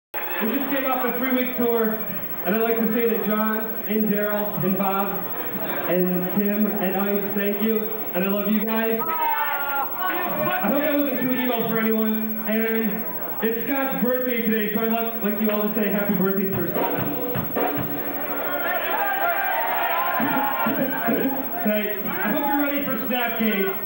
We just came off a 3-week tour, and I'd like to say that John and Daryl and Bob and Tim and Ice, thank you, and I love you guys. I hope that wasn't too emo for anyone, and it's Scott's birthday today, so I'd like you all to say happy birthday to Scott. Thanks. I hope you're ready for Snapcase.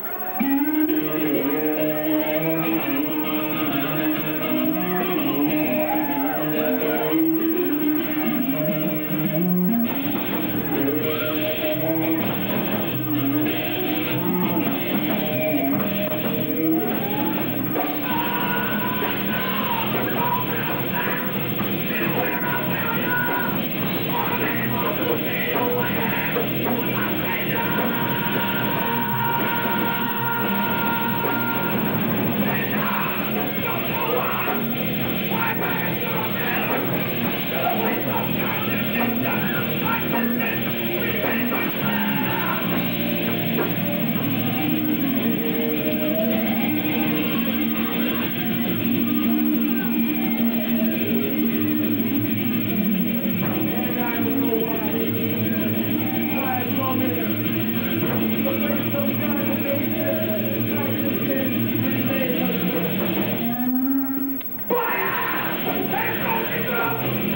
Voyage!